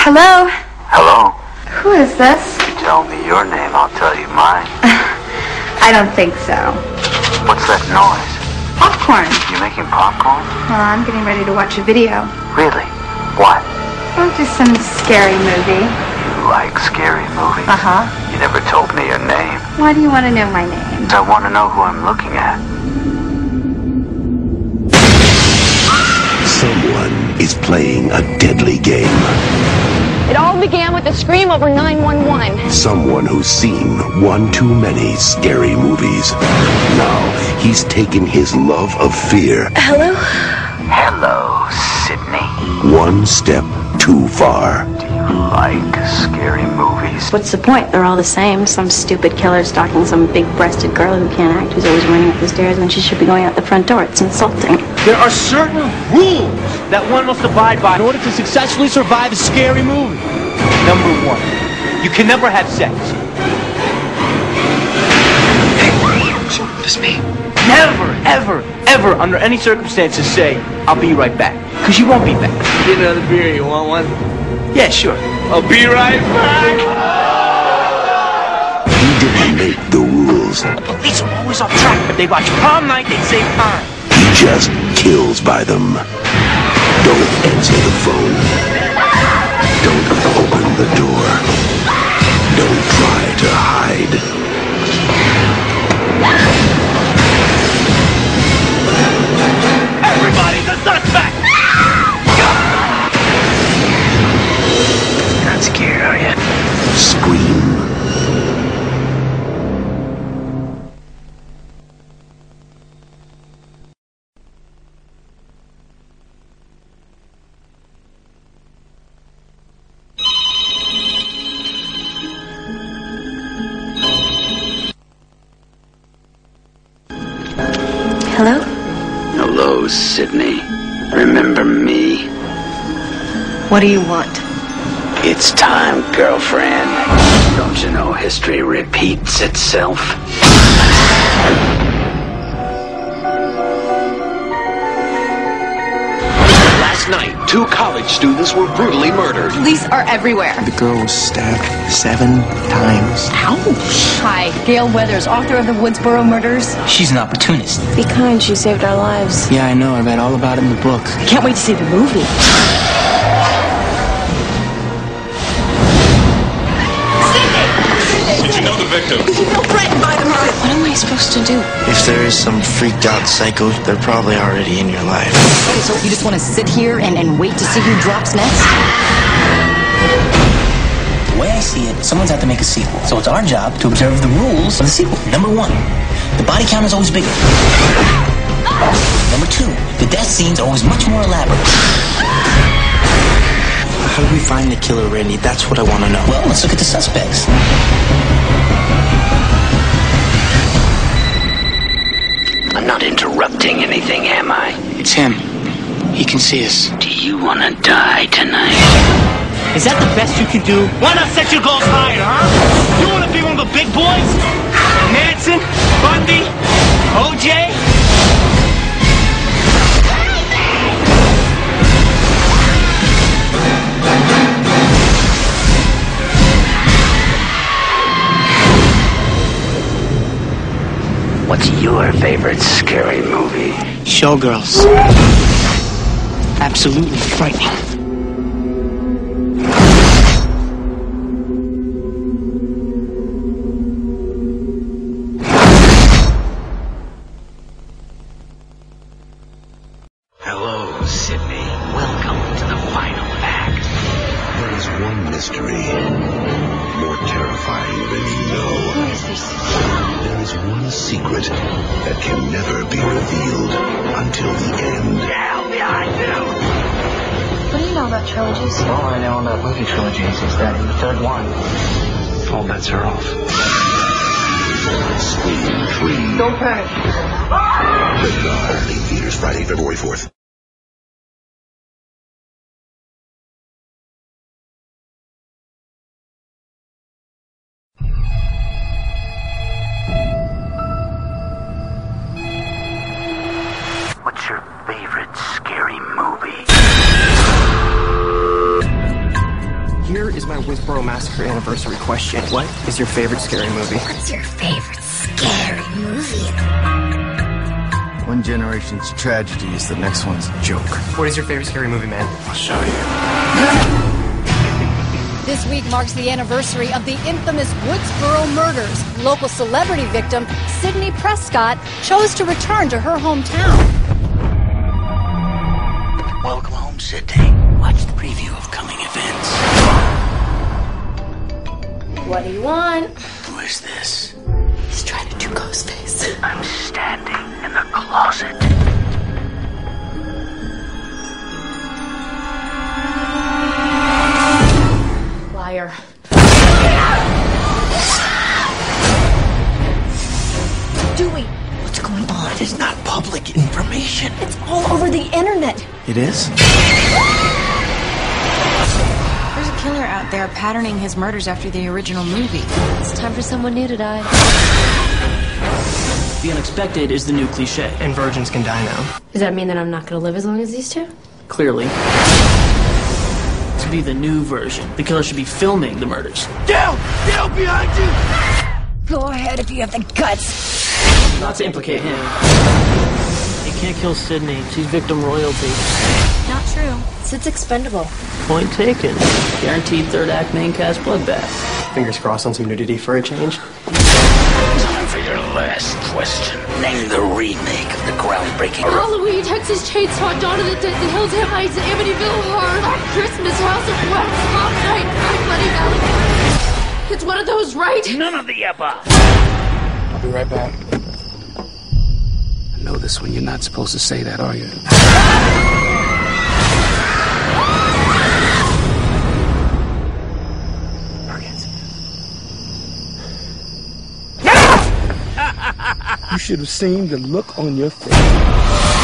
Hello? Hello? Who is this? You tell me your name, I'll tell you mine. I don't think so. What's that noise? Popcorn. You making popcorn? Well, I'm getting ready to watch a video. Really? What? Oh, just some scary movie. You like scary movies? Uh-huh. You never told me your name. Why do you want to know my name? I want to know who I'm looking at. Someone is playing a deadly game. It all began with a scream over 911. Someone who's seen one too many scary movies. Now he's taken his love of fear Hello? Hello, Sydney. one step too far. Do you like scary movies? What's the point? They're all the same. Some stupid killer stalking some big-breasted girl who can't act, who's always running up the stairs when she should be going out the front door. It's insulting. There are certain rules that one must abide by in order to successfully survive a scary movie. Number one, you can never have sex. Hey, it's me. Never, ever, ever, under any circumstances say, I'll be right back. Because you won't be back. Get another beer, you want one? Yeah, sure. I'll be right back! He didn't make the rules. The police are always off track, but they watch prom night, they save time. He just kills by them. Don't answer the phone. Don't open the door. Don't try to hide. Everybody's a suspect! Not scared, are you? Scream. Hello? Hello, Sydney. Remember me? What do you want? It's time, girlfriend. Don't you know history repeats itself? Last night, 2 college students were brutally murdered. Police are everywhere. The girl was stabbed 7 times. Hi, Gail Weathers, author of the Woodsboro murders. She's an opportunist. Be kind, she saved our lives. Yeah, I know. I read all about it in the book. I can't wait to see the movie. Did you know the victim? You feel threatened by the murder. What am I supposed to do? If there is some freaked out psycho, they're probably already in your life. Okay, so you just want to sit here and wait to see who drops next? The way I see it, someone's had to make a sequel. So it's our job to observe the rules of the sequel. Number 1, the body count is always bigger. Number 2, the death scenes are always much more elaborate. How do we find the killer, Randy? That's what I want to know. Well, let's look at the suspects. I'm not interrupting anything, am I? It's him. He can see us. Do you want to die tonight? Is that the best you can do? Why not set your goals higher, huh? You want to be one of the big boys? Manson? Bundy? OJ? What's your favorite scary movie? Showgirls. Absolutely frightening. Hello, Sydney. Welcome to the final act. There is one mystery more terrifying than you know. Who is this? There is one secret that can never be revealed until the end. Down behind you! What do you know about trilogies? All I know about movie trilogies is that in the third one, All bets are off. Scream 3. Don't panic. Rated R. Only in theaters Friday, February 4th. What's your favorite scary movie? use my Whisboro Massacre anniversary question. What is your favorite scary movie? What's your favorite scary movie? One generation's tragedy is the next one's joke. What is your favorite scary movie, man? I'll show you. This week marks the anniversary of the infamous Woodsboro murders. Local celebrity victim Sydney Prescott chose to return to her hometown. Welcome home, Sydney. Watch the preview of coming events. What do you want? Who is this? He's trying to do Ghostface. I'm standing in the closet. Liar. Dewey, what's going on? It is not public information. It's all over the internet. It is? There's a killer out there patterning his murders after the original movie. It's time for someone new to die. The unexpected is the new cliche. And virgins can die now. Does that mean that I'm not going to live as long as these two? Clearly. To be the new version, the killer should be filming the murders. Down! Down behind you! Go ahead if you have the guts. Not to implicate him. He can't kill Sydney. She's victim royalty. Not true. Sid's expendable. Point taken. Guaranteed third act main cast bloodbath. Fingers crossed on some nudity for a change. Time for your last question. Name the remake of the groundbreaking... Halloween, Texas Chainsaw, Dawn of the Dead, The Hills Have Eyes, Amityville Horror, Black Christmas, House of Wax, Mom Night, Bloody Valley. It's one of those, right? None of the above. I'll be right back. I know this one. You're not supposed to say that, are you? You should have seen the look on your face.